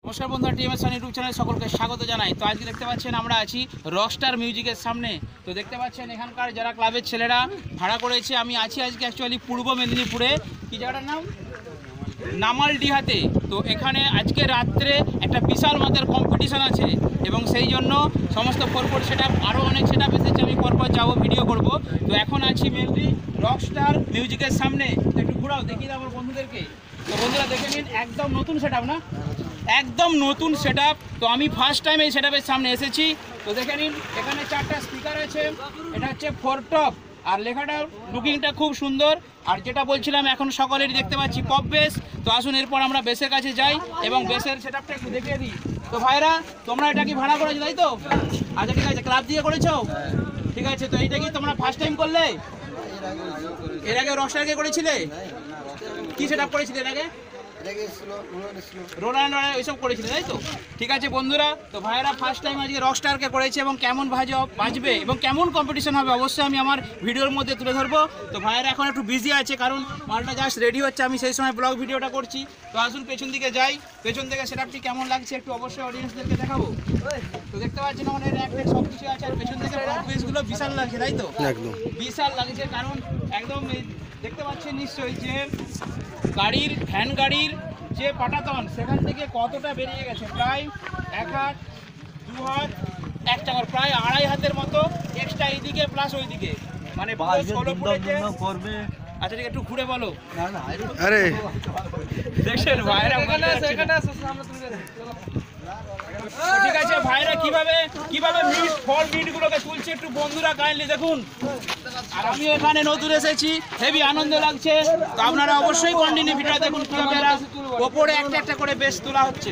নমস্কার বন্ধুরা, TMS YouTube চ্যানেলে সকলকে স্বাগত জানাই। তো আজকে দেখতে পাচ্ছেন আমরা আছি রকস্টার মিউজিকের সামনে। তো দেখতে পাচ্ছেন এখানকার যারা ক্লাবের ছেলেরা ভাড়া করেছে, আমি আছি আজকে অ্যাকচুয়ালি পূর্ব মেদিনীপুরে। কি জায়গাটার নাম? নামালডিহাতে। তো এখানে আজকে রাত্রে একটা বিশাল মাত্রার কম্পিটিশান আছে এবং সেই জন্য সমস্ত পরপর সেটআপ আরও অনেক সেটআপ এসেছে, আমি পরপর যাবো, ভিডিও করব। তো এখন আছি মেনলি রকস্টার মিউজিকের সামনে। একটু ঘোরাও, দেখিয়ে দাও আমার বন্ধুদেরকে। তো বন্ধুরা দেখে নিন, একদম নতুন সেটআপ না, একদম নতুন সেটআপ। তো আমি ফার্স্ট টাইম এই সেটআপের সামনে এসেছি। তো দেখে নিন, এখানে 4টা স্পিকার আছে, এটা হচ্ছে 4 টপ, আর লেখাটা লুকিংটা খুব সুন্দর। আর যেটা বলছিলাম, এখন সকলেরই দেখতে পাচ্ছি পপ বেস। তো আসুন এরপর আমরা বেসের কাছে যাই এবং বেসের সেটআপটা একটু দেখিয়ে দিই। তো ভাইরা, তোমরা এটা কি ভাড়া করেছো তাই তো? আচ্ছা ঠিক আছে, ক্লাব দিয়ে করেছো, ঠিক আছে। তো এইটা কি তোমরা ফার্স্ট টাইম করলে? এর আগে রকস্টারকে করেছিলে? কি সেটআপ করেছিলে এর আগে? রোলার ওইসব করেছিল তাই তো? ঠিক আছে বন্ধুরা, তো ভাইয়েরা ফার্স্ট টাইম আজকে রকস্টারকে করেছে এবং কেমন বাজবে এবং কেমন কম্পিটিশন হবে অবশ্যই আমি আমার ভিডিওর মধ্যে তুলে ধরবো। তো ভাইয়েরা এখন একটু বিজি আছে, কারণ মালটা জাস্ট রেডি হচ্ছে, আমি সেই সময় ব্লগ ভিডিওটা করছি। তো আসুন পেছন দিকে যাই, পেছন থেকে সেটআপটি কেমন লাগছে একটু অবশ্যই অডিয়েন্সদেরকে দেখাবো। তো দেখতে পাচ্ছেন আমাদের র্যাক সব কিছু আছে, আর পেছন থেকে বেসগুলো বিশাল লাগছে তাই তো? একদম বিশাল লাগছে, কারণ একদম দেখতে পাচ্ছেন নিশ্চয়ই যে গাড়ির ভ্যান গাড়ির যে পাটাতন সেখান থেকে কতটা বেরিয়ে গেছে, প্রায় 1 হাত 2 হাত 1 চাকার প্রায় 2.5 হাতের মতো এক্সট্রা এইদিকে প্লাস ওইদিকে, মানে 16 ফুটের করবে। আচ্ছা ঠিক, একটু ঘুরে বলো। আরে দেখছেন ভাইরা, ঠিক আছে ভাইরা কিভাবে মিড ফল মিডগুলোকে তুলছে একটু বন্ধুরা কাইন্ডলি দেখুন। আর আমি এখানে নতুন এসেছি, হেভি আনন্দ লাগছে। তো আপনারা অবশ্যই কন্টিনিউ ভিডিও দেখুন কিভাবে ওপরে একটা একটা করে বেস তোলা হচ্ছে।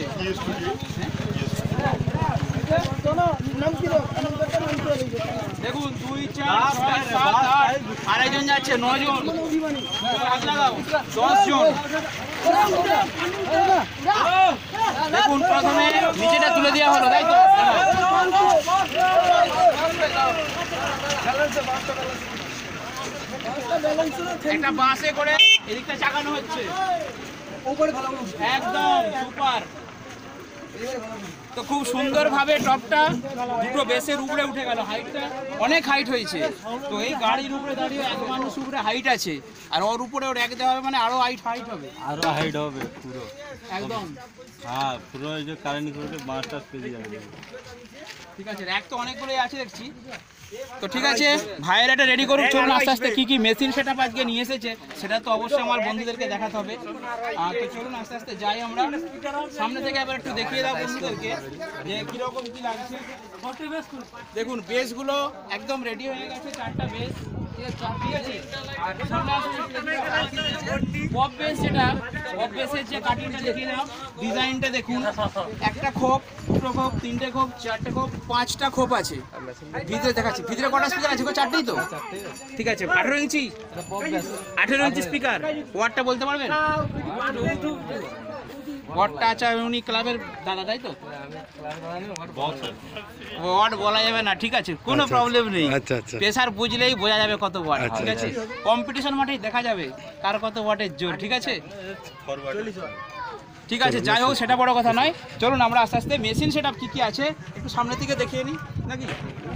দেখুন 2 4 6 7 8, আরেকজন যাচ্ছে 9 জন, 10 জন। দেখুন প্রথমে নিচেটা তুলে দেওয়া হলো তাই তো? একটা বাসে করে এদিকটা চাকানো হচ্ছে, একদম সুপার। তো খুব সুন্দরভাবে টপটা দুটো বেসের উপরে উঠে গেল, হাইটটা অনেক হাইট হয়েছে। তো এই গাড়ির উপরে দাঁড়িয়ে এক মানুষ উপরে হাইট আছে, আর ওর উপরে ওর রেখে দেওয়া হবে, মানে আরো হাইট হবে, আরো হাইট হবে পুরো একদম। হ্যাঁ পুরো এই যে কারেন্ট করে বাসটা পেয়ে যাবে। ঠিক আছে, র্যাক তো অনেকগুলোই আছে দেখছি। তো ঠিক আছে ভাইয়ের এটা রেডি করুন, চলুন আস্তে আস্তে কি কি মেশিন সেটআপ আজকে নিয়ে এসেছে সেটা তো অবশ্যই আমার বন্ধুদেরকে দেখাতে হবে। তো চলুন আস্তে আস্তে যাই আমরা সামনে থেকে, আবার একটু দেখিয়ে দাও বন্ধুদেরকে যে কিরকম কি লাগছে। দেখুন বেসগুলো একদম রেডি হয়ে গেছে, 4টা বেস, ঠিক আছে। আর সামনে আসুন, পপ বেস, যেটা পপ বেসের যে কাটিংটা দেখিয়ে দাও, ডিজাইনটা দেখুন। একটা খোপ, 2টো খোপ, 3টে খোপ, 4টে খোপ, 5টা খোপ আছে। ভিতরে দেখাচ্ছি, ভিতরে কটা স্পিকার আছে? 4টেই তো? ঠিক আছে। 18 ইঞ্চি 18 ইঞ্চি স্পিকার। ওয়াটটা বলতে পারবেন? ওয়াটটা আচ্ছা, উনি ক্লাবের দাদা তাই তো? ওয়াট বলা যাবে না, ঠিক আছে, কোনো প্রবলেম নেই। প্রেসার বুঝলেই বোঝা যাবে কত ওয়াট, ঠিক আছে। কম্পিটিশন মাঠেই দেখা যাবে কার কত ওয়াটের জোর, ঠিক আছে। ঠিক আছে, যাই হোক সেটা বড় কথা নয়। চলুন আমরা আস্তে আস্তে মেশিন সেটআপ কি কি আছে একটু সামনের দিকে দেখিয়ে নিই নাকি।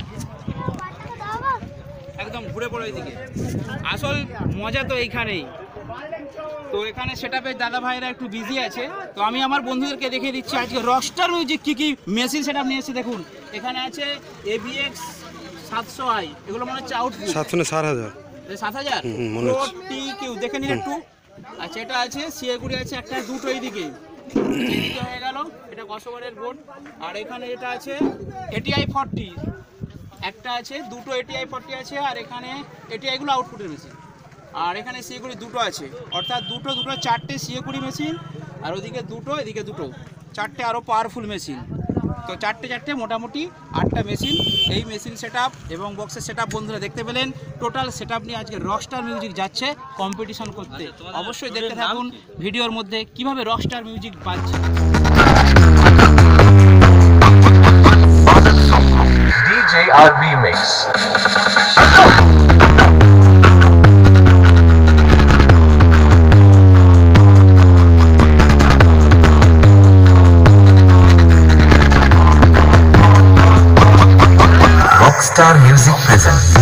একদম ঘুরে পড়ো এইদিকে, আসল মজা তো এইখানেই। তো এখানে সেটআপের দাদা ভাইরা একটু বিজি আছে, তো আমি আমার বন্ধুদেরকে দেখিয়ে দিচ্ছি আজকে রকস্টার মিউজিক কি কি মেশিন সেটআপ নিয়ে এসেছি। দেখুন এখানে আছে Abx7000i, এগুলো মনে হচ্ছে আউটপুট 7000 দেখে নিন একটু। আচ্ছা এটা আছে সিএগুড়ি আছে, একটা 2টো এইদিকে হয়ে গেল, এটা কসবারের বোর্ড। আর এখানে এটা আছে ATI 40, একটা আছে, 2টো ATI 40 আছে। আর এখানে ATI গুলো আউটপুটের মেশিন। আর এখানে সিএগুড়ি 2টো আছে, অর্থাৎ 2টো 4টে সিএগুড়ি মেশিন। আর ওদিকে 2টো, এদিকে 2টো, 4টে আরও পাওয়ারফুল মেশিন। তো 4টে মোটামুটি 8টা মেশিন। এই মেশিন সেটআপ এবং বক্সের সেটআপ বন্ধুরা দেখতে পেলেন। টোটাল সেটআপ নিয়ে আজকে রকস্টার মিউজিক যাচ্ছে কম্পিটিশন করতে। অবশ্যই দেখতে থাকুন ভিডিওর মধ্যে কিভাবে রকস্টার মিউজিক বাজছে। DJ Remix। rockstar music present